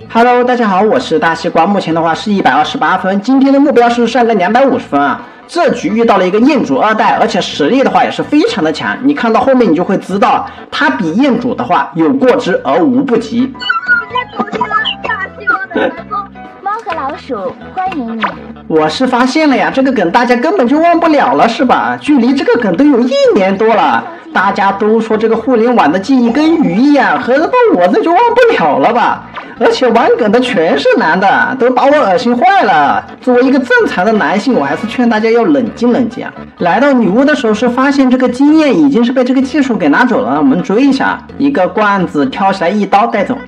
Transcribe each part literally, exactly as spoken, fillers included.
Hello， 大家好，我是大西瓜，目前的话是一百二十八分，今天的目标是上个两百五十分啊。这局遇到了一个彦祖二代，而且实力的话也是非常的强，你看到后面你就会知道，他比彦祖的话有过之而无不及。 猫和老鼠，欢迎你。 我是发现了呀，这个梗大家根本就忘不了了，是吧？距离这个梗都有一年多了，大家都说这个互联网的记忆跟鱼一样，合着到我这就忘不了了吧？而且玩梗的全是男的，都把我恶心坏了。作为一个正常的男性，我还是劝大家要冷静冷静啊。来到女巫的时候是发现这个经验已经是被这个技术给拿走了，我们追一下，一个罐子跳起来一刀带走。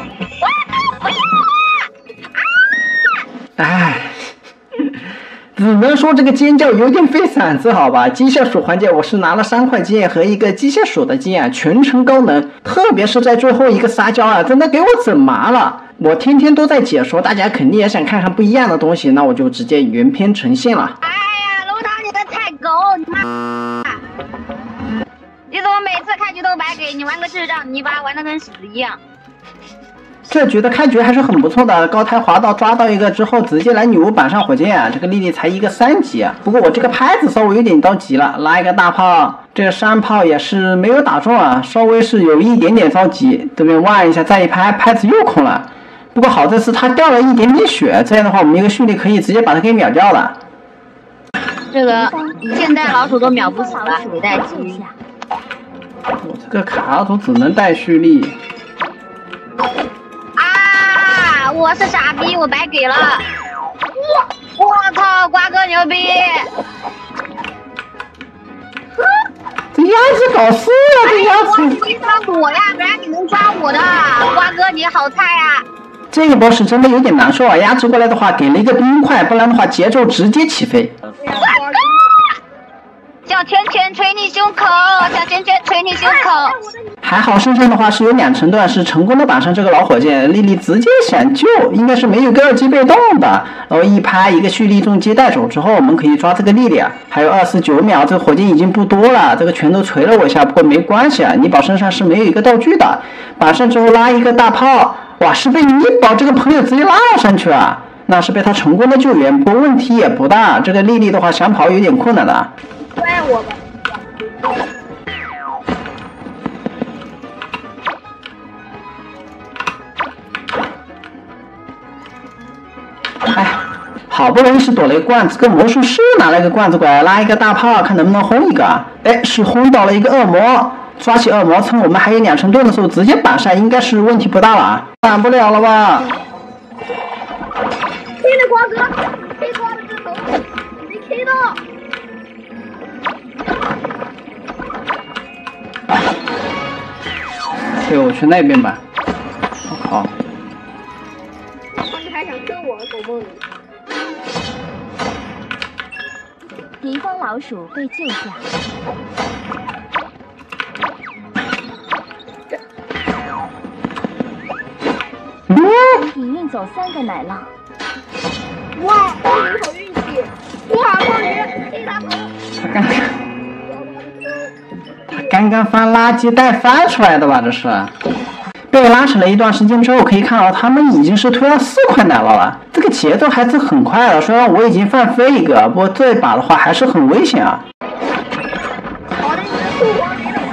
唉，只能说这个尖叫有点费嗓子，好吧。机械鼠环节我是拿了三块经验和一个机械鼠的经验，全程高能，特别是在最后一个撒娇啊，真的给我整麻了。我天天都在解说，大家肯定也想看看不一样的东西，那我就直接原片呈现了。 哎呀，楼堂你个菜狗，你妈！你怎么每次开局都白给？你玩个智障泥巴，玩的跟屎一样。 这局的开局还是很不错的，高台滑道抓到一个之后，直接来女巫板上火箭啊！这个莉莉才一个三级啊，不过我这个拍子稍微有点着急了，拉一个大炮，这个山炮也是没有打中啊，稍微是有一点点着急，这边望一下再一拍，拍子又空了。不过好在是他掉了一点点血，这样的话我们一个蓄力可以直接把他给秒掉了。 这个现代老鼠都秒不死了，得带蓄力。 我这个卡图只能带蓄力。 我是傻逼，我白给了。我我操，瓜哥牛逼！ 这鸭子搞事啊！这鸭子！ 你抓我呀，不然你能抓我的。瓜哥你好菜呀！ 这个 boss 真的有点难受啊！压制过来的话，给了一个冰块，不然的话节奏直接起飞。 小拳拳捶你胸口，小拳拳捶你胸口。 还好身上的话是有两层段，是成功的绑上这个老火箭。莉莉直接想救，应该是没有个二级被动的。然后一拍一个蓄力重击带走之后，我们可以抓这个莉莉啊。还有二十九秒，这个火箭已经不多了，这个拳头捶了我一下，不过没关系啊。妮宝身上是没有一个道具的，绑上之后拉一个大炮，哇，是被妮宝这个朋友直接拉了上去啊。那是被他成功的救援，不过问题也不大。这个莉莉的话想跑有点困难的。 怪我吧。 哎，好不容易是躲了一个罐子，跟魔术师拿了一个罐子过来，拉一个大炮，看能不能轰一个。哎，是轰到了一个恶魔，抓起恶魔，趁我们还有两成盾的时候直接绑上，应该是问题不大了啊，绑不了了吧？ K 的瓜哥 ，K 瓜的个头，没 K 到。 对，我去那边吧。我靠！ 你还想坑我，狗梦里。 敌方老鼠被救下。 嗯。 你运走三个奶酪。 哇，光鱼好运气！哇，光鱼黑大头。 他刚刚。他刚刚翻垃圾袋翻出来的吧？这是。被拉扯了一段时间之后，可以看到他们已经是推了四块奶酪了，这个节奏还是很快的。虽然我已经放飞一个，不过这一把的话还是很危险啊。 好的，你的护光没了。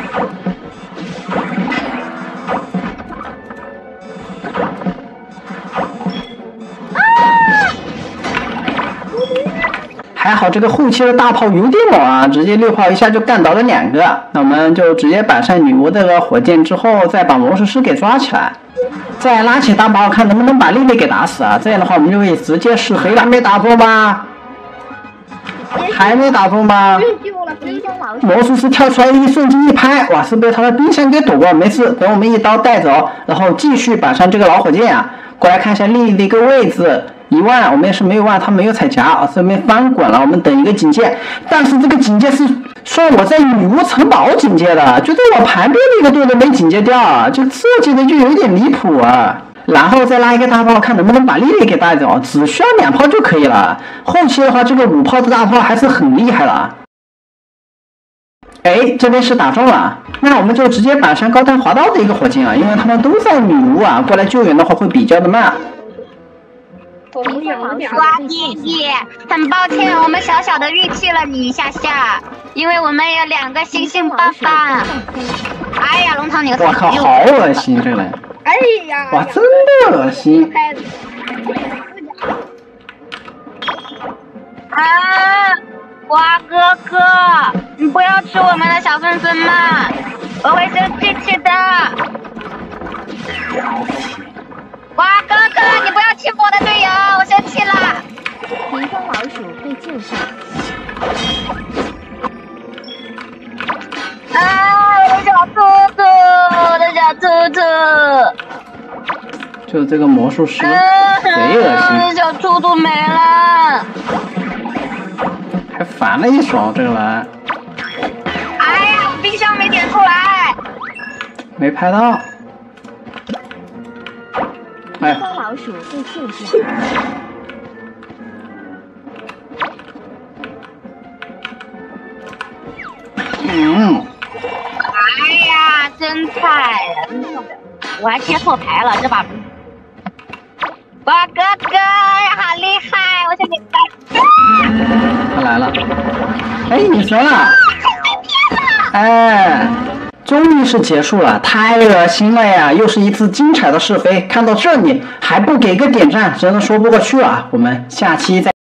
还好这个后期的大炮有点猛啊，直接六炮一下就干倒了两个。那我们就直接绑上女巫这个火箭之后，再把魔术师给抓起来，再拉起大炮，看能不能把莉莉给打死啊！这样的话我们就可以直接试黑了。没打中吧？还没打中吧？魔术师跳出来一瞬间一拍，哇，是被他的冰箱给躲过，没事，等我们一刀带走，然后继续绑上这个老火箭啊。过来看一下莉莉的一个位置。一万，我们也是没有万，他没有踩夹啊，这边翻滚了，我们等一个警戒，但是这个警戒是算我在女巫城堡警戒的，就在我旁边的一个队都没警戒掉啊，这设计的就有点离谱啊。然后再拉一个大炮，看能不能把莉莉给带走，只需要两炮就可以了。后期的话，这个五炮的大炮还是很厉害的。 哎，这边是打中了，那我们就直接板上高端滑道的一个火箭啊，因为他们都在女巫啊，过来救援的话会比较的慢。 我们有点瓜弟弟，很抱歉，我们小小的运气了你一下下，因为我们有两个星星爸爸。哎呀，龙堂你个！ 我靠，好恶心这个人！ 哎呀！ 哇，真的恶心！ 啊，瓜哥哥，你不要吃我们的小粉粉嘛，我会生气气的。瓜哥哥，你不要欺负我的队友，我生气了。 敌方老鼠被救下。 啊，我的小兔兔，我的小兔兔。 就这个魔术师，贼恶心。 我的小兔兔没了。 还烦了一手这个人。 哎呀，我冰箱没点出来。 没拍到。 敌方老鼠被救下。 嗯。 哎呀，真菜！我还贴错牌了，这把。瓜哥哥好厉害，我想给他。 他来了。哎，你死了。哎。终于是结束了，太恶心了呀！又是一次精彩的试飞，看到这里还不给个点赞，真的说不过去了。我们下期再。